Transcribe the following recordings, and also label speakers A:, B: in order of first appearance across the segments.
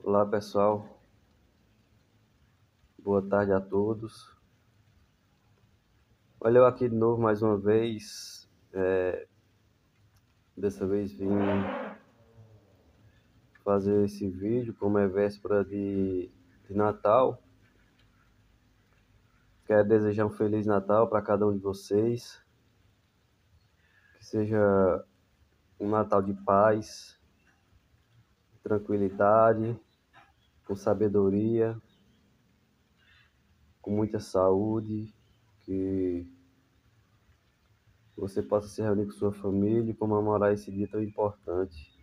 A: Olá pessoal, boa tarde a todos. Olha eu aqui de novo mais uma vez. Dessa vez vim fazer esse vídeo, como é véspera de Natal. Quero desejar um Feliz Natal para cada um de vocês. Que seja um Natal de paz, tranquilidade, com sabedoria, com muita saúde. Que você possa se reunir com sua família e comemorar esse dia tão importante.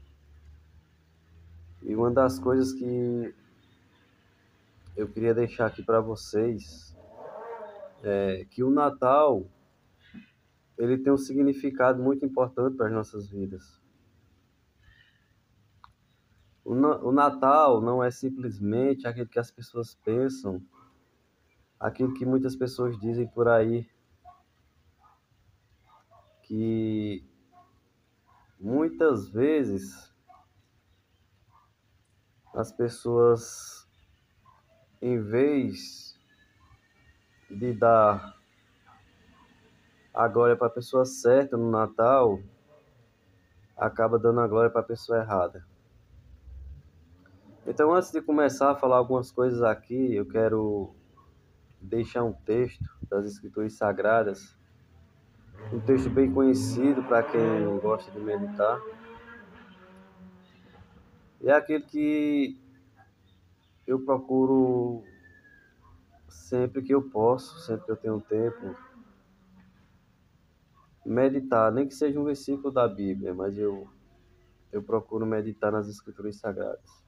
A: E uma das coisas que eu queria deixar aqui para vocês é que o Natal ele tem um significado muito importante para as nossas vidas. O Natal não é simplesmente aquilo que as pessoas pensam, aquilo que muitas pessoas dizem por aí, que muitas vezes as pessoas, em vez de dar a glória para a pessoa certa no Natal, acaba dando a glória para a pessoa errada. Então, antes de começar a falar algumas coisas aqui, eu quero deixar um texto das Escrituras Sagradas, um texto bem conhecido para quem gosta de meditar. E é aquele que eu procuro sempre que eu posso, sempre que eu tenho tempo, meditar, nem que seja um versículo da Bíblia, mas eu procuro meditar nas Escrituras Sagradas.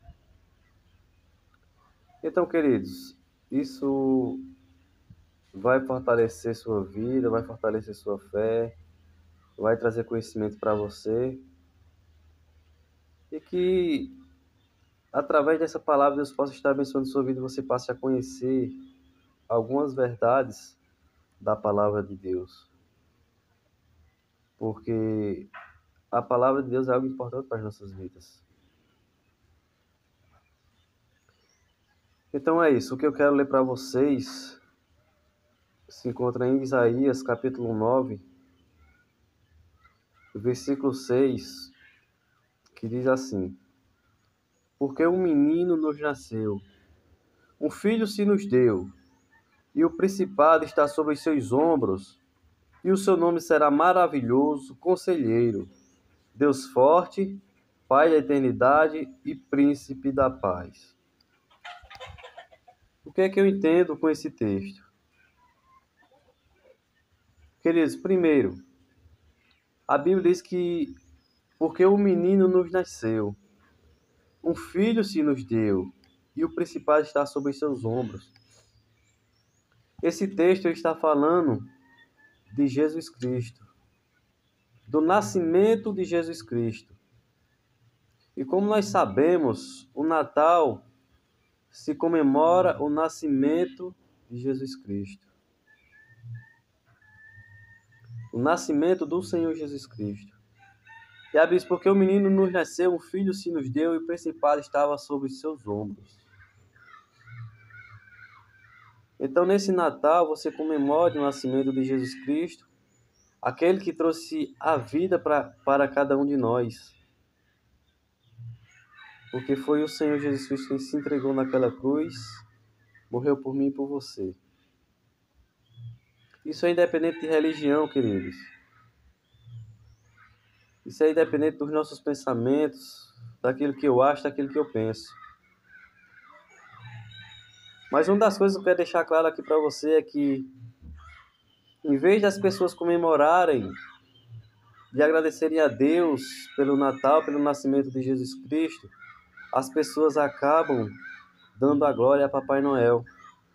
A: Então, queridos, isso vai fortalecer sua vida, vai fortalecer sua fé, vai trazer conhecimento para você. E que, através dessa palavra, Deus possa estar abençoando sua vida e você passe a conhecer algumas verdades da palavra de Deus. Porque a palavra de Deus é algo importante para as nossas vidas. Então é isso. O que eu quero ler para vocês se encontra em Isaías, capítulo 9, versículo 6, que diz assim: Porque um menino nos nasceu, um filho se nos deu, e o principado está sobre os seus ombros, e o seu nome será maravilhoso, conselheiro, Deus forte, Pai da eternidade e príncipe da paz. O que é que eu entendo com esse texto? Queridos, primeiro, a Bíblia diz que porque o menino nos nasceu, um filho se nos deu, e o principado está sobre os seus ombros. Esse texto está falando de Jesus Cristo, do nascimento de Jesus Cristo. E como nós sabemos, o Natal se comemora o nascimento de Jesus Cristo. O nascimento do Senhor Jesus Cristo. E a Bíblia diz, porque o menino nos nasceu, um filho se nos deu, e o principado estava sobre os seus ombros. Então, nesse Natal, você comemora o nascimento de Jesus Cristo, aquele que trouxe a vida para cada um de nós. Porque foi o Senhor Jesus Cristo quem se entregou naquela cruz, morreu por mim e por você. Isso é independente de religião, queridos. Isso é independente dos nossos pensamentos, daquilo que eu acho, daquilo que eu penso. Mas uma das coisas que eu quero deixar claro aqui para você é que, em vez das pessoas comemorarem, de agradecerem a Deus pelo Natal, pelo nascimento de Jesus Cristo, as pessoas acabam dando a glória a Papai Noel.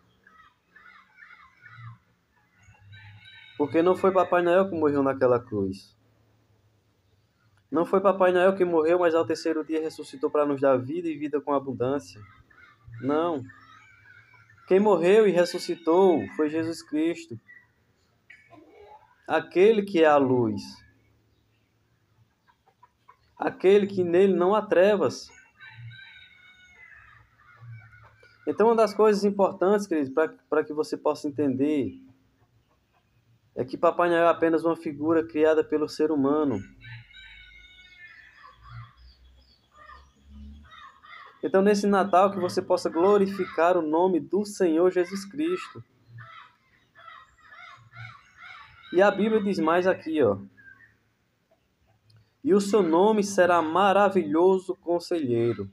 A: Porque não foi Papai Noel que morreu naquela cruz. Não foi Papai Noel que morreu, mas ao terceiro dia ressuscitou para nos dar vida e vida com abundância. Não. Quem morreu e ressuscitou foi Jesus Cristo. Aquele que é a luz. Aquele que nele não há trevas. Então, uma das coisas importantes, queridos, para que você possa entender, é que Papai Noel é apenas uma figura criada pelo ser humano. Então, nesse Natal, que você possa glorificar o nome do Senhor Jesus Cristo. E a Bíblia diz mais aqui, ó. E o seu nome será maravilhoso conselheiro.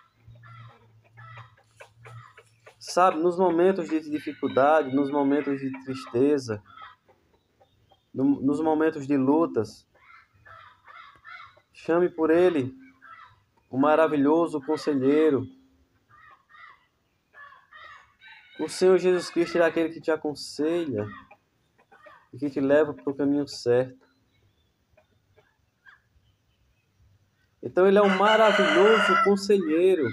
A: Sabe, nos momentos de dificuldade, nos momentos de tristeza, nos momentos de lutas, chame por ele o maravilhoso conselheiro. O Senhor Jesus Cristo é aquele que te aconselha e que te leva para o caminho certo. Então ele é um maravilhoso conselheiro.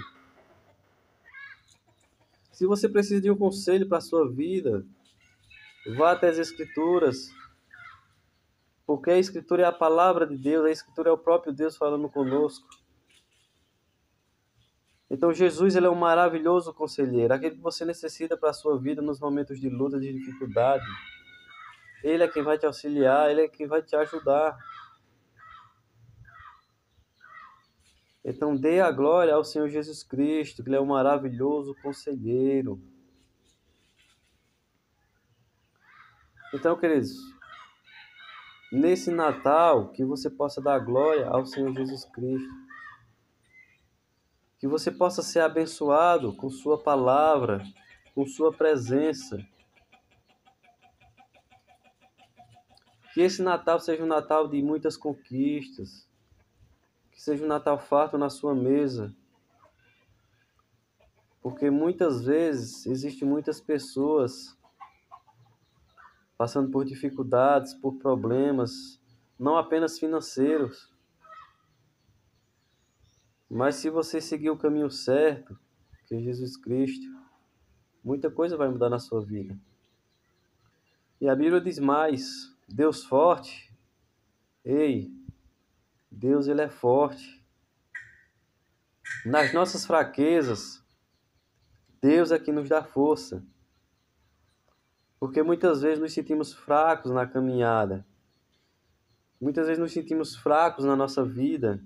A: Se você precisa de um conselho para a sua vida, vá até as Escrituras, porque a Escritura é a palavra de Deus, a Escritura é o próprio Deus falando conosco. Então Jesus, ele é um maravilhoso conselheiro, aquele que você necessita para a sua vida nos momentos de luta, de dificuldade. Ele é quem vai te auxiliar, ele é quem vai te ajudar. Então dê a glória ao Senhor Jesus Cristo, que ele é um maravilhoso conselheiro. Então, queridos, nesse Natal, que você possa dar glória ao Senhor Jesus Cristo. Que você possa ser abençoado com sua palavra, com sua presença. Que esse Natal seja um Natal de muitas conquistas. Que seja um Natal farto na sua mesa. Porque muitas vezes existem muitas pessoas passando por dificuldades, por problemas, não apenas financeiros. Mas se você seguir o caminho certo, que é Jesus Cristo, muita coisa vai mudar na sua vida. E a Bíblia diz mais, Deus forte, ei, Deus ele é forte. Nas nossas fraquezas, Deus é que nos dá força. Porque muitas vezes nos sentimos fracos na caminhada. Muitas vezes nos sentimos fracos na nossa vida.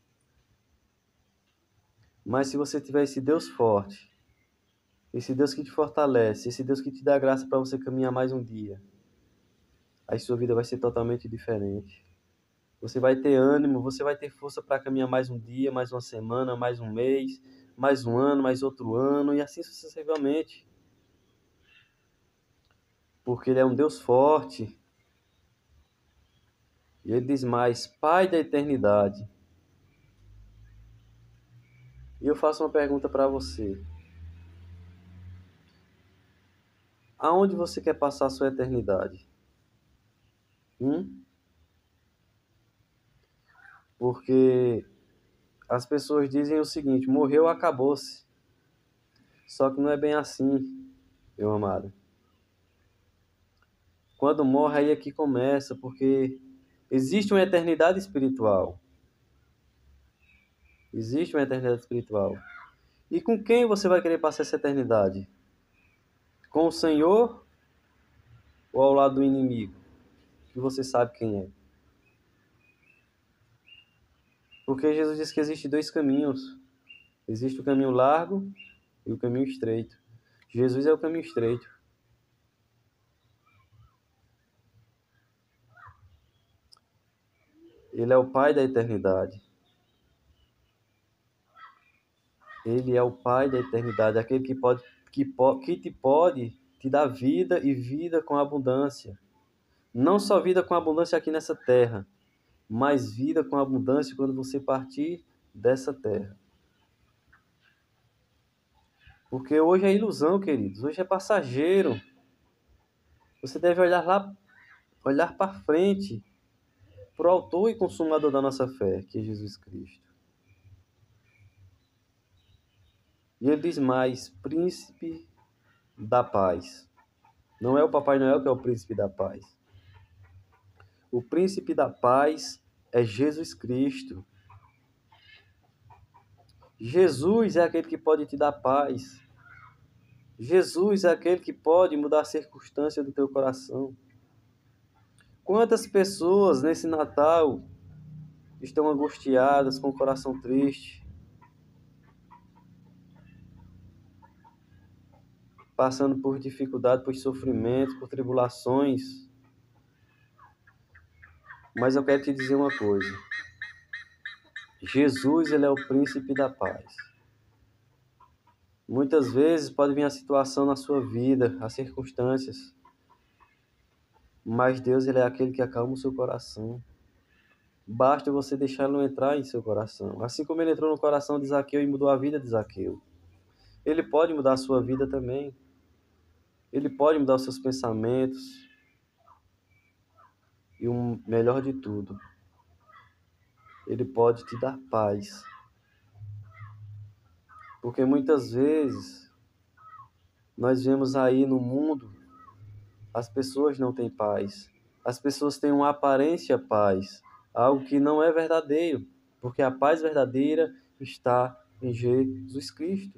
A: Mas se você tiver esse Deus forte, esse Deus que te fortalece, esse Deus que te dá graça para você caminhar mais um dia, aí sua vida vai ser totalmente diferente. Você vai ter ânimo, você vai ter força para caminhar mais um dia, mais uma semana, mais um mês, mais um ano, mais outro ano, e assim sucessivamente. Porque ele é um Deus forte. E ele diz mais, Pai da eternidade. E eu faço uma pergunta para você. Aonde você quer passar a sua eternidade? Porque as pessoas dizem o seguinte, morreu, acabou-se. Só que não é bem assim, meu amado. Quando morre, aí é que começa, porque existe uma eternidade espiritual. Existe uma eternidade espiritual. E com quem você vai querer passar essa eternidade? Com o Senhor ou ao lado do inimigo? Que você sabe quem é. Porque Jesus disse que existem dois caminhos. Existe o caminho largo e o caminho estreito. Jesus é o caminho estreito. Ele é o Pai da eternidade. Ele é o Pai da eternidade, aquele que te pode te dar vida e vida com abundância. Não só vida com abundância aqui nessa terra, mas vida com abundância quando você partir dessa terra. Porque hoje é ilusão, queridos. Hoje é passageiro. Você deve olhar para frente, para o autor e consumador da nossa fé, que é Jesus Cristo. E ele diz mais, príncipe da paz. Não é o Papai Noel que é o príncipe da paz. O príncipe da paz é Jesus Cristo. Jesus é aquele que pode te dar paz. Jesus é aquele que pode mudar a circunstância do teu coração. Quantas pessoas nesse Natal estão angustiadas, com o coração triste, passando por dificuldade, por sofrimentos, por tribulações. Mas eu quero te dizer uma coisa. Jesus, ele é o príncipe da paz. Muitas vezes pode vir a situação na sua vida, as circunstâncias, mas Deus, ele é aquele que acalma o seu coração. Basta você deixá-lo entrar em seu coração. Assim como ele entrou no coração de Zaqueu e mudou a vida de Zaqueu. Ele pode mudar a sua vida também. Ele pode mudar os seus pensamentos. E o melhor de tudo, ele pode te dar paz. Porque muitas vezes nós vemos aí no mundo, as pessoas não têm paz. As pessoas têm uma aparência paz, algo que não é verdadeiro, porque a paz verdadeira está em Jesus Cristo.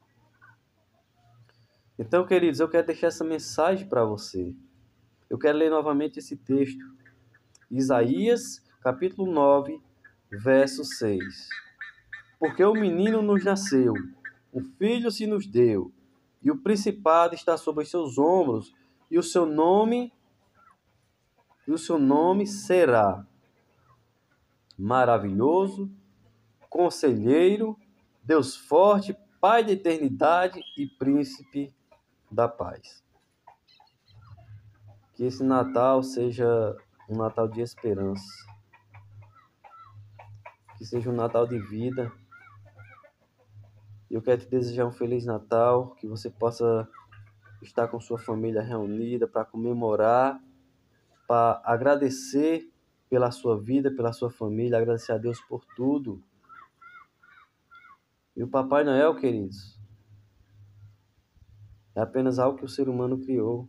A: Então, queridos, eu quero deixar essa mensagem para você. Eu quero ler novamente esse texto. Isaías, capítulo 9, verso 6. Porque o menino nos nasceu, um filho se nos deu, e o principado está sobre os seus ombros, e o seu nome será Maravilhoso, Conselheiro, Deus forte, Pai da eternidade e Príncipe da paz. Que esse Natal seja um Natal de esperança. Que seja um Natal de vida. Eu quero te desejar um Feliz Natal, que você possa estar com sua família reunida para comemorar, para agradecer pela sua vida, pela sua família, agradecer a Deus por tudo. E o Papai Noel, queridos, é apenas algo que o ser humano criou.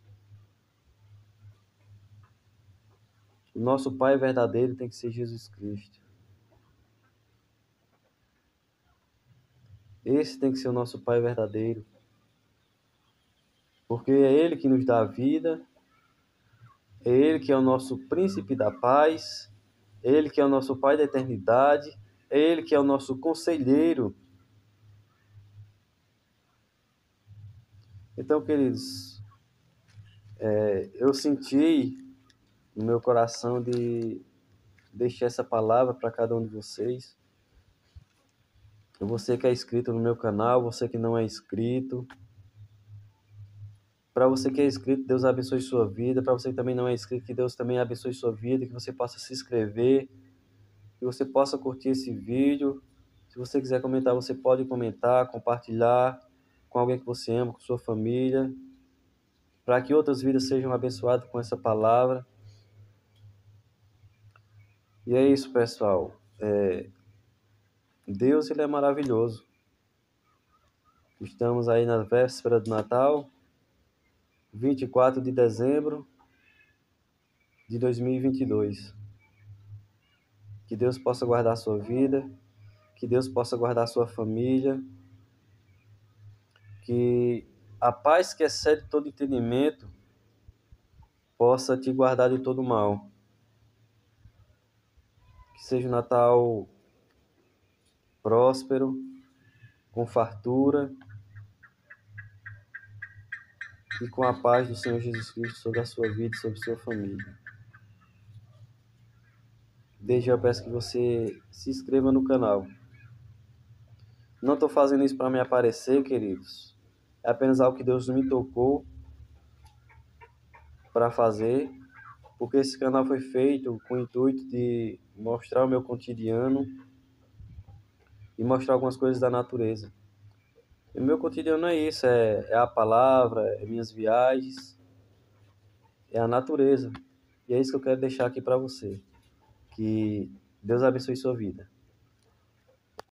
A: O nosso Pai verdadeiro tem que ser Jesus Cristo. Esse tem que ser o nosso Pai verdadeiro. Porque é Ele que nos dá a vida, é Ele que é o nosso príncipe da paz, é Ele que é o nosso Pai da eternidade, é Ele que é o nosso conselheiro. Então, queridos, eu senti no meu coração de deixar essa palavra para cada um de vocês. Você que é inscrito no meu canal, você que não é inscrito. Para você que é inscrito, Deus abençoe sua vida. Para você que também não é inscrito, que Deus também abençoe sua vida. Que você possa se inscrever, que você possa curtir esse vídeo. Se você quiser comentar, você pode comentar, compartilhar com alguém que você ama, com sua família, para que outras vidas sejam abençoadas com essa palavra. E é isso, pessoal. Deus, ele é maravilhoso. Estamos aí na véspera do Natal, 24 de dezembro de 2022. Que Deus possa guardar a sua vida, que Deus possa guardar a sua família, que a paz que excede todo entendimento possa te guardar de todo mal. Que seja um Natal próspero, com fartura e com a paz do Senhor Jesus Cristo sobre a sua vida e sobre a sua família. Desde já eu peço que você se inscreva no canal. Não estou fazendo isso para me aparecer, queridos. É apenas algo que Deus me tocou para fazer, porque esse canal foi feito com o intuito de mostrar o meu cotidiano e mostrar algumas coisas da natureza. E o meu cotidiano é isso, é a palavra, é minhas viagens, é a natureza. E é isso que eu quero deixar aqui para você. Que Deus abençoe sua vida.